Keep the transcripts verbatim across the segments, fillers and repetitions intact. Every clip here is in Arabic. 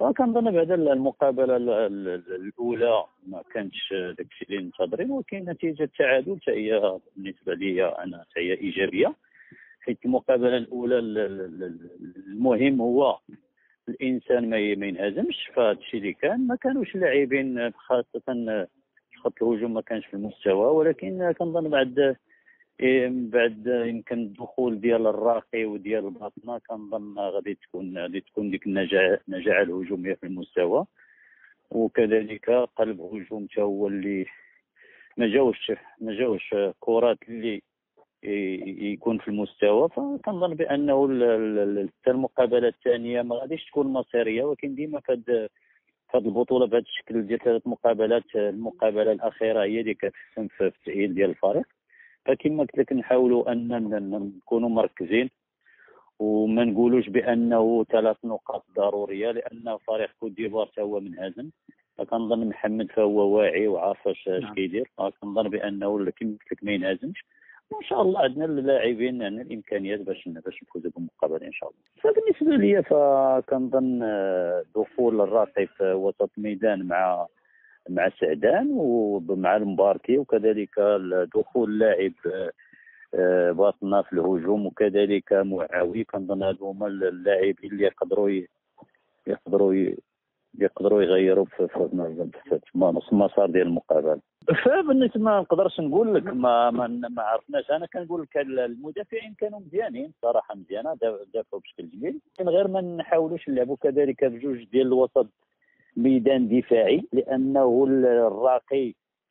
فكنظن بعدا المقابله ال- ال- الاولى ما كانتش داكشي اللي منتظرين، ولكن نتيجه التعادل حتى هي بالنسبه لي انا حتى هي ايجابيه. حيت المقابله الاولى ال- ال- ال- المهم هو الانسان ما ي- ما ينهزمش. فهذا الشيء اللي كان ما كانوش لاعبين خاصه خط الهجوم ما كانش في المستوى، ولكن كنظن بعد إيه، بعد يمكن الدخول ديال الراقي وديال الباطنه كنظن غادي تكون غادي تكون ديك النجاعه النجاعه الهجوميه في المستوى، وكذلك قلب هجوم حتى هو اللي ما جاوش ما جاوش كرات اللي ي- يكون في المستوى. فكنظن بانه ال- ال- ال- حتى المقابله الثانيه ما غاديش تكون مصيريه، ولكن ديما في هاد في هاد البطوله بهذا الشكل ديال ثلاث مقابلات، المقابله الاخيره هي اللي كتحسم في التاهيل ديال الفريق. فكما قلت لك نحاولوا ان ن- نكونوا مركزين وما نقولوش بانه ثلاث نقاط ضروريه، لان فريق كوت ديفوار حتى هو منهزم. فكنظن محمد فهو واعي وعارف اش اش نعم. كيدير. فكنظن بانه كما قلت لك ما ينهزمش، وان شاء الله عندنا اللاعبين عندنا الامكانيات باش باش نفوزوا بالمقابله ان شاء الله. فبالنسبه لي فكنظن آه، دخول الراقي في وسط الميدان مع مع سعدان ومع المباركي، وكذلك دخول لاعب آه، آه، باطنه في الهجوم، وكذلك معاوي. كنظن هادو هما اللاعبين اللي يقدروا ي- يقدروا ي- يقدروا يغيروا في في في نص المسار ديال المقابله. فبالنسبه ما نقدرش نقول لك ما ما, ما عرفناش. انا كنقول لك المدافعين كانوا مزيانين صراحه، مزيانه دافعوا بشكل جميل، من غير ما نحاولوش نلعبوا كذلك بجوج ديال الوسط ميدان دفاعي، لانه الراقي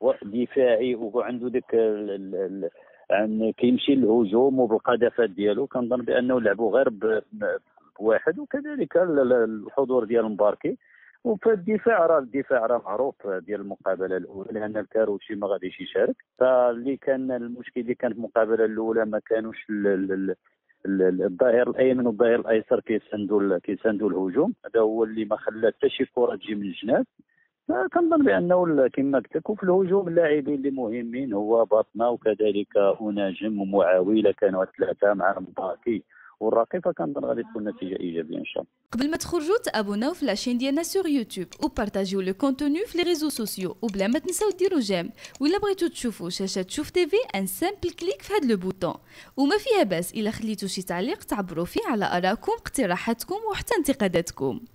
دفاعي وعنده ديك ال- ال- ال- عن كيمشي للهجوم وبالقذافات ديالو. كنظن بانه لعبوا غير ب- بواحد، وكذلك ال- ال- الحضور ديال مباركي. وفي الدفاع راه الدفاع راه معروف ديال المقابله الاولى، لان الكاروشي ما غاديش يشارك. فاللي كان المشكل اللي كان في المقابله الاولى ما كانوش ال- ال- ال- ال- الظهير الايمن والظهير الايسر كيساندوا ال- كيساندوا الهجوم. هذا هو اللي ما خلى حتى شي كره تجي من الجناب. كنظن بانه ال- كما قلت لك، وفي الهجوم اللاعبين اللي مهمين هو باطنا وكذلك اناجم ومعاوي. الا كانوا ثلاثه مع مباركي والراقي فكنظن غادي تكون نتيجه ايجابيه ان شاء الله. قبل ما تخرجوا تابوناو في لاشين ديالنا سور يوتيوب وبارطاجيو لو كونتوني في لي ريزو سوسيو، وبلا ما تنساو ديروا جيم. ولا بغيتو تشوفوا شاشه شوف تيفي ان سامبل كليك في هذا لو بوطون. وما فيها باس الا خليتو شي تعليق تعبروا فيه على ارائكم اقتراحاتكم وحتى انتقاداتكم.